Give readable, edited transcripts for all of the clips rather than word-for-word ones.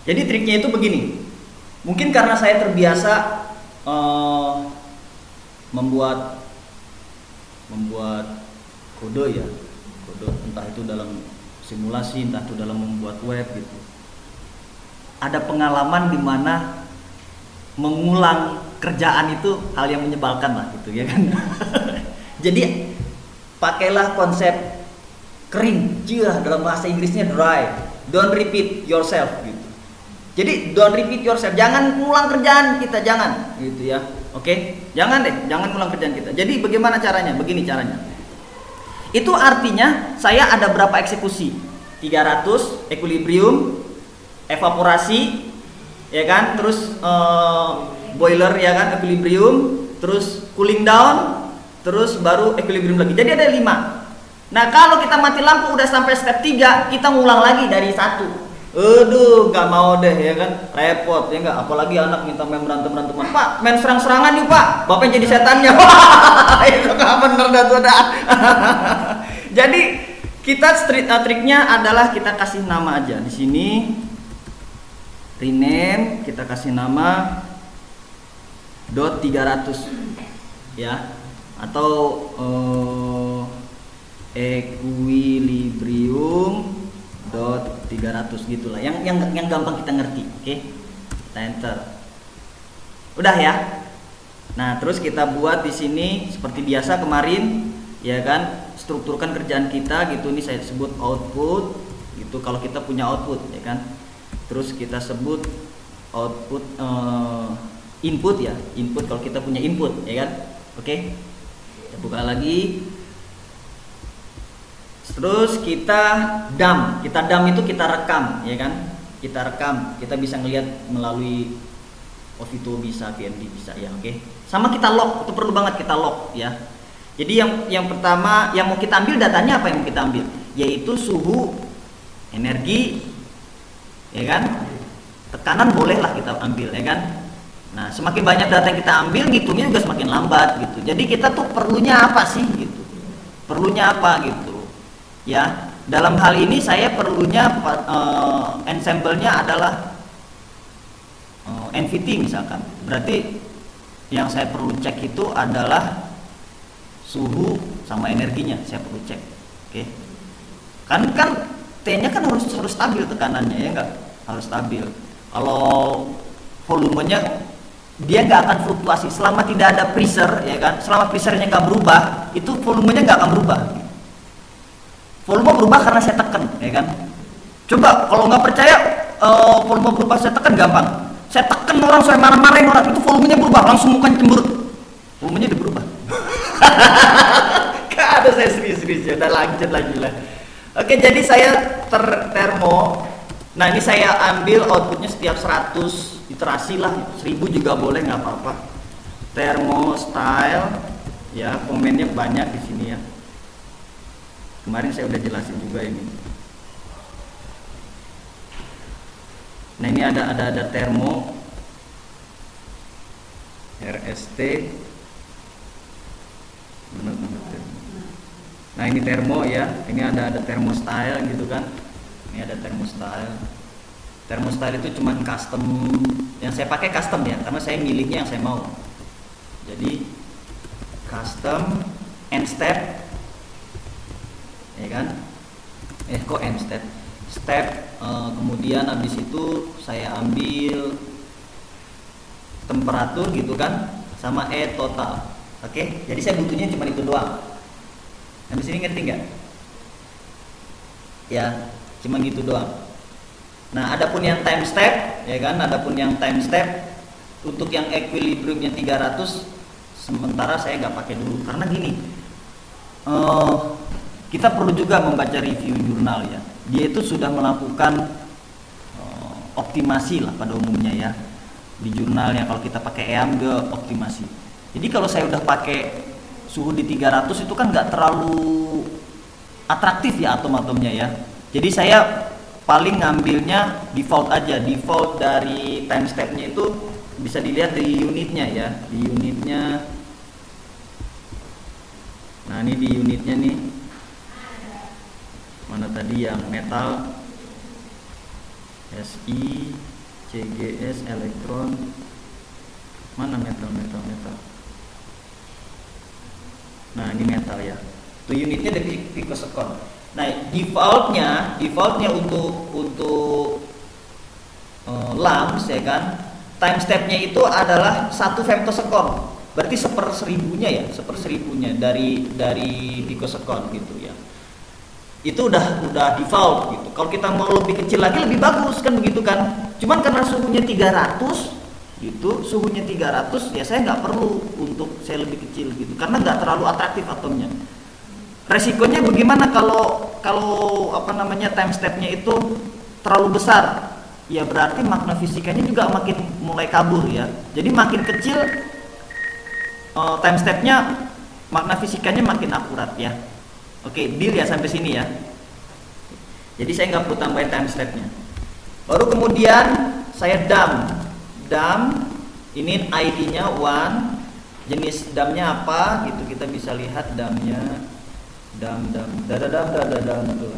Jadi triknya itu begini. Mungkin karena saya terbiasa membuat kode ya, kode entah itu dalam simulasi, entah itu dalam membuat web gitu. Ada pengalaman di mana mengulang kerjaan itu hal yang menyebalkan lah gitu ya kan. Jadi pakailah konsep kering, dalam bahasa Inggrisnya dry. Don't repeat yourself gitu. Jadi don't repeat yourself, jangan ngulang kerjaan kita, jangan gitu ya. Oke? Jangan ngulang kerjaan kita. Jadi bagaimana caranya? Begini caranya. Itu artinya saya ada berapa eksekusi? 300 equilibrium, evaporasi, ya kan? Terus boiler ya kan, equilibrium, terus cooling down, terus baru equilibrium lagi. Jadi ada 5. Nah, kalau kita mati lampu udah sampai step 3, kita ngulang lagi dari 1. Aduh, nggak mau deh ya kan, repot ya nggak. Apalagi anak minta main berantem-beranteman. Pak, main serang-serangan yuk Pak, bapak jadi setannya. Itu nggak bener dah. Jadi kita triknya adalah kita kasih nama aja di sini, rename, kita kasih nama .300 ya, atau equilibrium 300 gitulah, yang gampang kita ngerti. Oke, kita enter, udah ya. Nah, terus kita buat di sini seperti biasa kemarin ya kan, strukturkan kerjaan kita gitu. Ini saya sebut output gitu kalau kita punya output ya kan. Terus kita sebut output input ya, input kalau kita punya input ya kan. Oke, kita buka lagi. Terus kita dump itu kita rekam ya kan, kita rekam, kita bisa ngelihat melalui Ovito bisa, VMD bisa ya. Oke, sama kita log, itu perlu banget kita log ya. Jadi yang pertama yang mau kita ambil datanya apa yang mau kita ambil, yaitu suhu, energi ya kan, tekanan bolehlah kita ambil ya kan. Nah, semakin banyak data yang kita ambil, ngitungnya juga semakin lambat gitu. Jadi kita tuh perlunya apa sih gitu, perlunya apa gitu ya. Dalam hal ini saya perlunya ensemble-nya adalah NVT misalkan. Berarti yang saya perlu cek itu adalah suhu sama energinya, saya perlu cek. Oke. Kan T-nya kan harus stabil tekanannya ya enggak? Harus stabil. Kalau volumenya dia nggak akan fluktuasi selama tidak ada pressure ya kan. Selama pressure-nya nggak berubah, itu volumenya nggak akan berubah. Volume berubah karena saya tekan, ya kan? Coba kalau nggak percaya, volume berubah saya tekan gampang. Saya tekan orang, saya marah-marahin orang, itu volumenya berubah, langsung mukanya cemberut. Volumenya udah berubah. Gak ada, saya serius-serius ya, udah lanjut lagi lah. Oke, jadi saya termo. Nah, ini saya ambil outputnya setiap 100 iterasi lah, 1000 juga boleh, nggak apa-apa. Thermo style, ya komennya banyak di sini ya. Kemarin saya udah jelasin juga ini. Nah, ini ada termo RST. Nah, ini termo ya. Ini ada thermostyle gitu kan. Ini ada thermostyle. Thermostyle itu cuman custom. Yang saya pakai custom ya, karena saya milihnya yang saya mau. Jadi custom end step ya kan, kok end step kemudian habis itu saya ambil temperatur gitu kan, sama total. Oke, jadi saya butuhnya cuma itu doang. Habis ini ngerti nggak ya, cuma gitu doang. Nah, adapun yang time step ya kan, untuk yang equilibriumnya 300 sementara saya nggak pakai dulu karena gini, kita perlu juga membaca review jurnal ya. Dia itu sudah melakukan optimasi lah pada umumnya ya. Di jurnalnya kalau kita pakai EAMG optimasi. Jadi kalau saya udah pakai suhu di 300 itu kan nggak terlalu atraktif ya atom-atomnya ya. Jadi saya paling ngambilnya default aja. Default dari time step-nya itu bisa dilihat di unitnya ya. Di unitnya. Nah, ini di unitnya nih. Mana tadi yang metal SI CGS elektron, mana metal. Nah ini metal ya, itu unitnya dari picosekon. Nah defaultnya untuk lamps ya kan, time stepnya itu adalah 1 femtosekon, berarti seper seribunya dari picosekon gitu ya. Itu udah default gitu. Kalau kita mau lebih kecil lagi lebih bagus kan begitu kan. Cuman karena suhunya 300 gitu, ya saya nggak perlu untuk saya lebih kecil gitu, karena nggak terlalu atraktif atomnya. Resikonya bagaimana kalau time stepnya itu terlalu besar? Ya berarti makna fisikanya juga makin mulai kabur ya. Jadi makin kecil time stepnya, makna fisikanya makin akurat ya. Oke, deal ya sampai sini ya. Jadi saya nggak perlu tambahin time stepnya. Baru kemudian saya dump ini ID-nya 1, jenis dump-nya apa gitu, kita bisa lihat dump-nya dump tuh.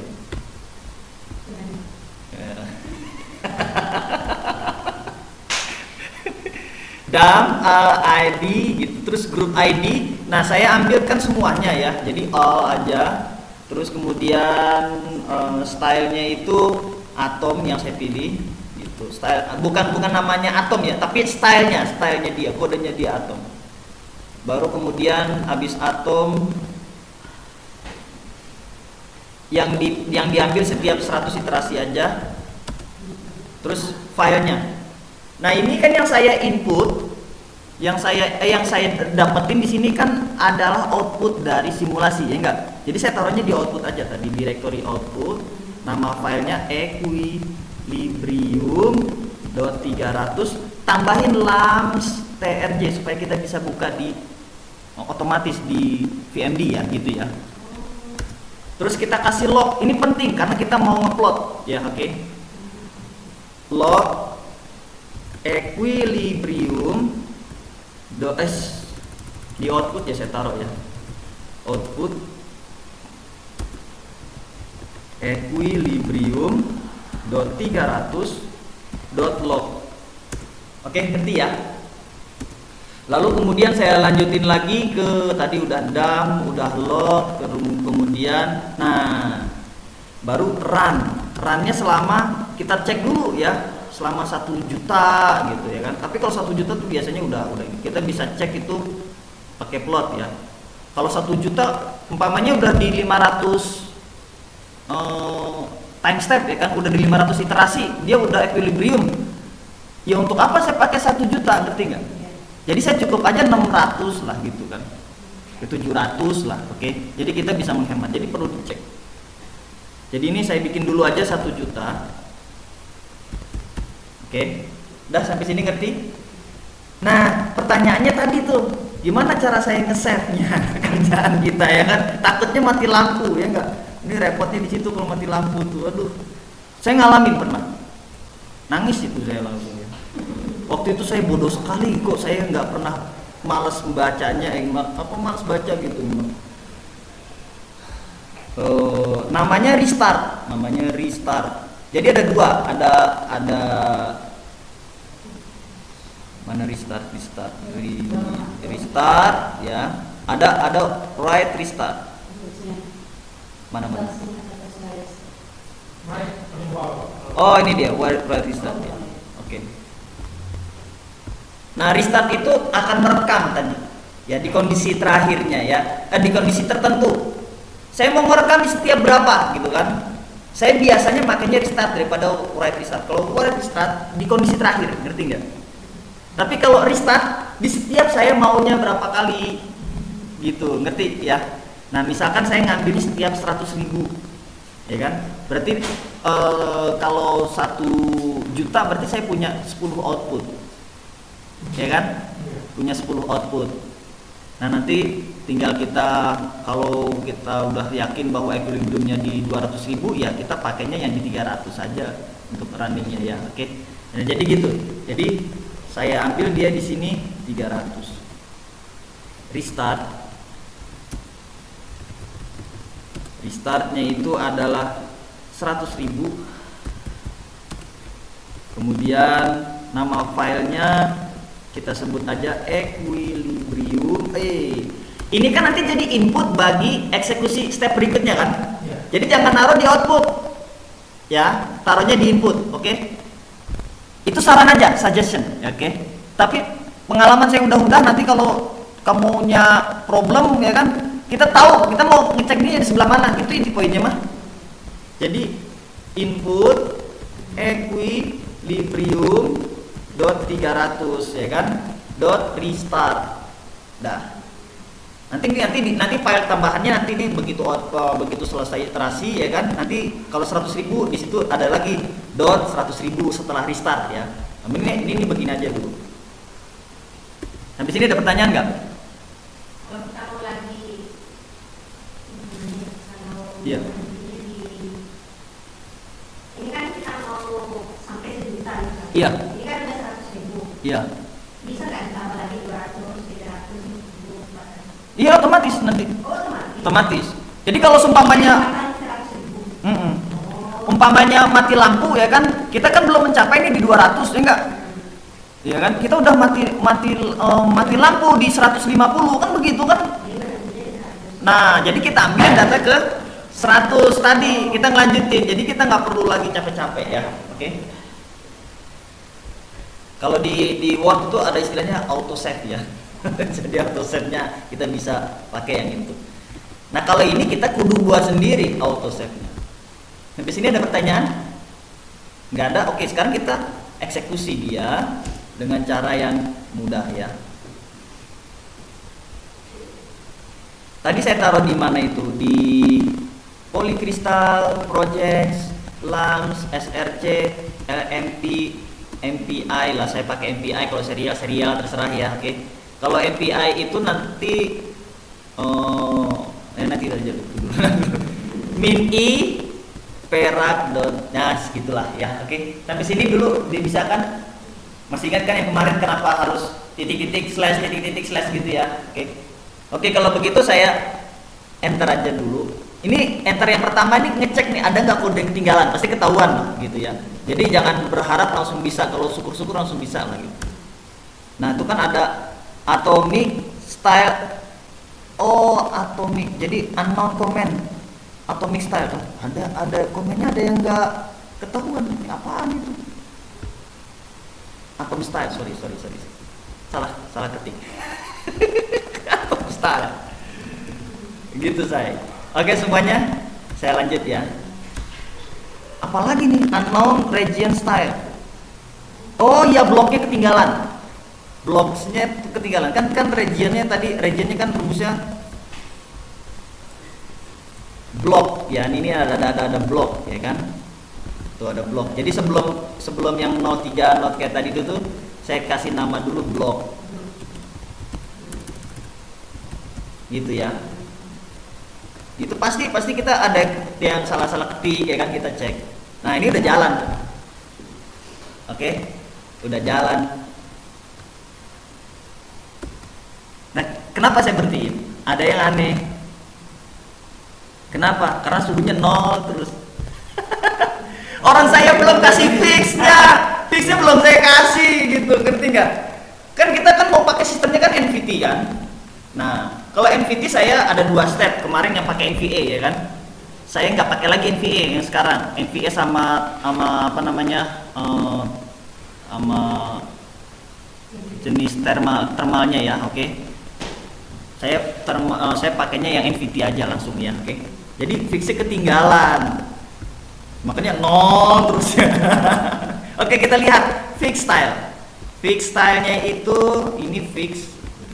Dump ID gitu, terus group ID. Nah saya ambilkan semuanya ya, jadi all aja. Terus kemudian stylenya itu atom yang saya pilih gitu. Style bukan namanya atom ya, tapi stylenya dia, kodenya dia atom. Baru kemudian habis atom yang diambil setiap 100 iterasi aja. Terus filenya. Nah ini kan yang saya input, yang saya dapetin di sini kan adalah output dari simulasi ya enggak. Jadi saya taruhnya di output aja tadi, directory output, nama filenya equilibrium.300, tambahin lamps trj supaya kita bisa buka di otomatis di VMD ya gitu ya. Terus kita kasih log, ini penting karena kita mau ngeplot ya, oke. Log equilibrium di output ya, saya taruh ya, output equilibrium.300.log. Oke, ngerti ya? Lalu kemudian saya lanjutin lagi ke tadi udah dump, udah log, kemudian nah baru runnya selama kita cek dulu ya, selama 1 juta gitu ya kan. Tapi kalau 1 juta tuh biasanya udah kita bisa cek itu pakai plot ya. Kalau 1 juta umpamanya udah di 500 time step ya kan, udah di 500 iterasi, dia udah equilibrium. Ya untuk apa saya pakai 1 juta, ngerti nggak? Jadi saya cukup aja 600 lah gitu kan, 700 lah, oke. Jadi kita bisa menghemat, jadi perlu dicek. Jadi ini saya bikin dulu aja 1 juta. Oke, udah sampai sini ngerti? Nah, pertanyaannya tadi tuh, gimana cara saya nge-save-nya kerjaan kita ya kan? Takutnya mati lampu ya enggak? Ini repotnya di situ kalau mati lampu tuh, aduh. Saya ngalamin pernah, nangis itu saya langsung ya. Waktu itu saya bodoh sekali kok, saya nggak pernah malas membacanya, malas baca gitu. Namanya restart. Jadi ada dua, ada mana restart ya. Ada write restart. Mana? Oh ini dia write restart ya. Oke. Nah restart itu akan merekam tadi ya di kondisi terakhirnya ya, di kondisi tertentu. Saya mau merekam di setiap berapa gitu kan. Saya biasanya makanya restart daripada write restart. Kalau write restart di kondisi terakhir, ngerti nggak? Tapi kalau restart di setiap saya maunya berapa kali gitu, ngerti ya? Nah misalkan saya ngambil setiap 100.000 ya kan, berarti kalau 1 juta berarti saya punya 10 output ya kan, punya 10 output. Nah nanti tinggal kita, kalau kita udah yakin bahwa equilibriumnya di 200.000 ya kita pakainya yang di 300 saja untuk runningnya ya, oke. Nah, jadi gitu, jadi saya ambil dia di sini 300. Restartnya itu adalah 100.000 Kemudian nama filenya kita sebut aja equilibrium. Ini kan nanti jadi input bagi eksekusi step berikutnya kan. Jadi jangan taruh di output, ya, taruhnya di input, oke? Itu saran aja, suggestion, oke? Tapi pengalaman saya udah nanti kalau kamunya problem ya kan, kita tahu kita mau ngecek ini di sebelah mana, itu inti poinnya mah. Jadi input equilibrium dot 300 ya kan, dot restart. Dah. Nanti file tambahannya nanti nih begitu selesai iterasi ya kan, nanti kalau 100.000 di situ ada lagi dot 100.000 setelah restart ya. Nah, ini begini aja dulu. Sampai sini ada pertanyaan nggak? Kalau lagi Iya. Ini kan kita mau sampai 1 juta misalnya. Iya. Ini kan udah 100.000. Iya. Bisa nggak ditambah lagi 200, 300, 400? Iya, otomatis nanti. Oh, otomatis. Otomatis. Jadi kalau seumpamanya umpamanya mati lampu ya kan, kita kan belum mencapai ini di 200 ya enggak? Ya kan, kita udah mati lampu di 150 kan begitu kan? Nah, jadi kita ambil data ke 100 tadi, kita ngelanjutin. Jadi kita nggak perlu lagi capek-capek ya. Oke. Kalau di Word itu ada istilahnya auto save ya. Jadi auto save-nya kita bisa pakai yang itu. Nah, kalau ini kita kudu buat sendiri auto save-nya. Sampai sini ada pertanyaan? Nggak ada? Oke, sekarang kita eksekusi dia dengan cara yang mudah ya. Tadi saya taruh di mana itu? Di Polycrystal, Projects, LAMS, SRC, LMP, MPI lah. Saya pakai MPI, kalau serial terserah ya. Oke. Kalau MPI itu nanti nanti aja dulu. Min I perak dot, nah segitulah ya. Oke. Sampai sini dulu bisa kan? Masih ingat kan yang kemarin kenapa harus titik-titik slash gitu ya? Oke, kalau begitu saya enter aja dulu. Ini enter yang pertama nih, ngecek nih ada nggak kode ketinggalan, pasti ketahuan lah gitu ya. Jadi jangan berharap langsung bisa, kalau syukur-syukur langsung bisa lah gitu. Nah, itu kan ada atomic style. Oh, atomic. Jadi unknown comment. Atomic style tuh. Ada komennya, ada yang nggak ketahuan. Apaan itu? Atom style, sorry. Salah ketik. Atom style. Gitu saya. Oke semuanya, saya lanjut ya. Apalagi nih unknown region style. Oh iya, bloknya ketinggalan. Bloknya ketinggalan. Kan regionnya kan rumusnya blok ya. Ini ada blok ya kan. Tuh ada blok. Jadi sebelum yang 03 not kayak tadi itu tuh saya kasih nama dulu blok. Gitu ya. Itu pasti kita ada yang salah ketik ya kan, kita cek. Nah, ini udah jalan. Oke. Udah jalan. Nah, kenapa saya berhentiin? Ada yang aneh. Kenapa? Karena suhunya 0 terus. Orang saya belum kasih fixnya belum saya kasih gitu, ngerti nggak? Kan kita kan mau pakai sistemnya kan NVT kan. Nah, kalau NVT saya ada 2 step kemarin yang pakai NVA ya kan. Saya nggak pakai lagi NVA yang sekarang. NVA sama apa namanya sama jenis thermalnya ya, oke. Saya pakainya yang NVT aja langsung ya, oke. Jadi fixnya ketinggalan. Makanya 0 terus ya. Oke, kita lihat fix style. Fix stylenya itu ini fix.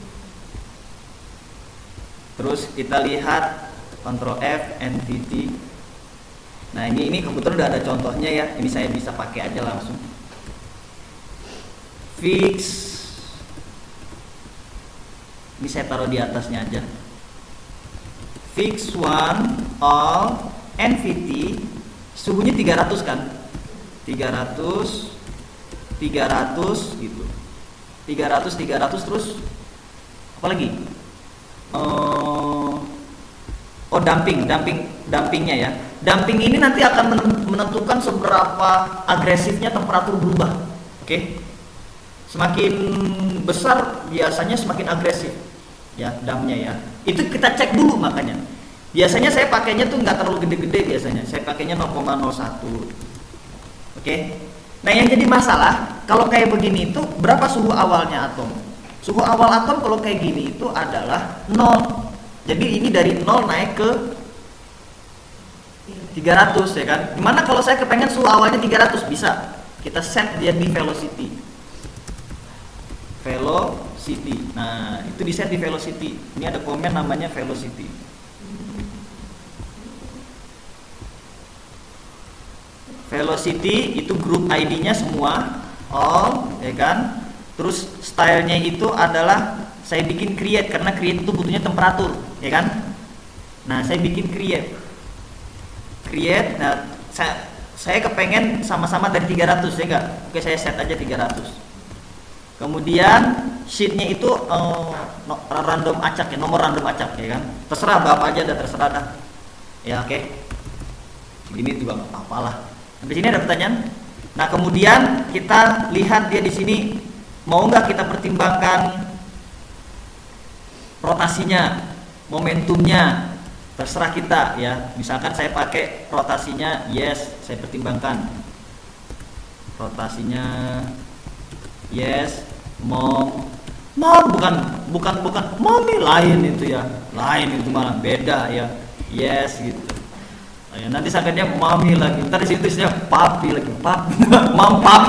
Terus kita lihat Ctrl F NVT. Nah, ini kebetulan udah ada contohnya ya. Ini saya bisa pakai aja langsung. Fix. Ini saya taruh di atasnya aja. Fix one all NVT. Suhunya 300 kan? 300 gitu. 300 terus apa lagi? Dampingnya ya. Damping ini nanti akan menentukan seberapa agresifnya temperatur berubah. Oke. Semakin besar biasanya semakin agresif ya dampnya ya. Itu kita cek dulu makanya. Biasanya saya pakainya tuh nggak terlalu gede-gede biasanya. Saya pakainya 0,01. Oke. Nah, yang jadi masalah kalau kayak begini itu berapa suhu awalnya atom? Suhu awal atom kalau kayak gini itu adalah 0. Jadi ini dari 0 naik ke 300 ya kan. Gimana kalau saya kepengen suhu awalnya 300? Bisa. Kita set dia di velocity. Velocity. Nah, itu di set di velocity. Ini ada komen namanya velocity. Velocity itu grup ID-nya semua all ya kan. Terus stylenya itu adalah saya bikin create karena create itu butuhnya temperatur ya kan. Nah, saya bikin create. Nah, saya kepengen sama-sama dari 300 ya enggak? Oke, saya set aja 300. Kemudian sheetnya itu random acak ya, nomor random acak ya kan. Terserah Bapak aja, dah terserah dah. Ya oke. Ini juga nggak apa-apa lah. Di sini ada pertanyaan. Nah kemudian kita lihat dia di sini mau nggak kita pertimbangkan rotasinya, momentumnya, terserah kita ya. Misalkan saya pakai rotasinya, yes, saya pertimbangkan. Rotasinya yes, mom bukan mommy lain itu ya, lain itu malah beda ya, yes gitu. Nah, ya, nanti sakitnya mami lagi, ntar di situ isinya papi lagi, pap, mam pap.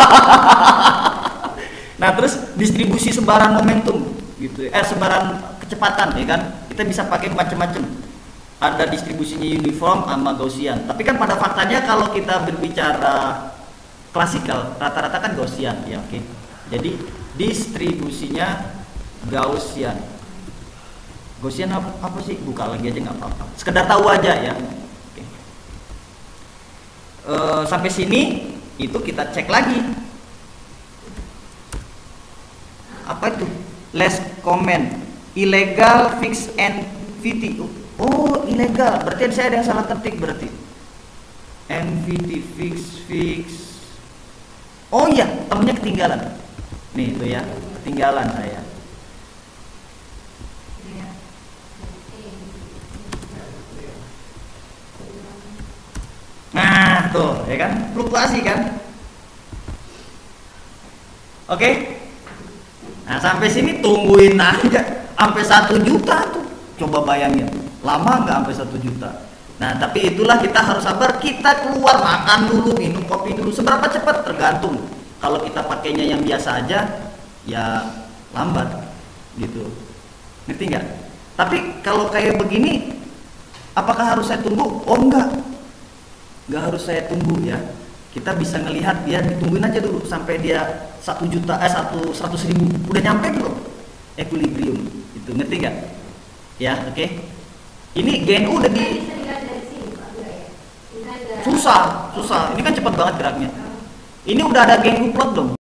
Nah terus distribusi sebaran momentum gitu, sebaran kecepatan ya kan, kita bisa pakai macam-macam. Ada distribusinya uniform sama Gaussian. Tapi kan pada faktanya kalau kita berbicara klasikal rata-rata kan Gaussian ya oke. Jadi distribusinya Gaussian. Gaussian apa sih? Buka lagi aja nggak apa-apa. Sekedar tahu aja ya. Oke. Sampai sini itu kita cek lagi. Apa itu? Last comment. Illegal fix NVT. Oh ilegal. Berarti saya ada yang salah ketik berarti. NVT fix. Oh iya, temennya ketinggalan. Nih itu ya, ketinggalan saya. Nah, tuh, ya kan? Fluktuasi kan? Oke. Nah, sampai sini tungguin aja sampai 1 juta tuh. Coba bayangin. Lama nggak sampai 1 juta? Nah, tapi itulah kita harus sabar, kita keluar makan dulu, minum kopi dulu. Seberapa cepat tergantung. Kalau kita pakainya yang biasa aja, ya lambat, gitu. Ngerti nggak? Tapi kalau kayak begini, apakah harus saya tunggu? Oh enggak harus saya tunggu ya. Kita bisa ngelihat dia, ditungguin aja dulu sampai dia 1 juta, 100.000, udah nyampe belum? Equilibrium, itu ngerti nggak? Ya, oke. Ini GNU udah di susah. Ini kan cepat banget geraknya. Ini udah ada GNU plot dong.